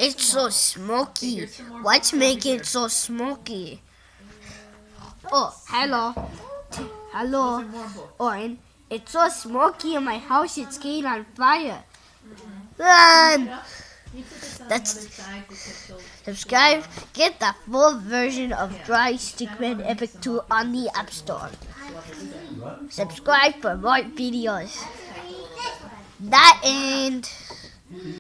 It's so smoky. What's making it so smoky? Oh, hello. Hello. Orin, it's so smoky in my house, it's getting on fire. Run! That's subscribe. Get the full version of Dry Stickman Epic 2 on the App Store. Subscribe for more videos. That end.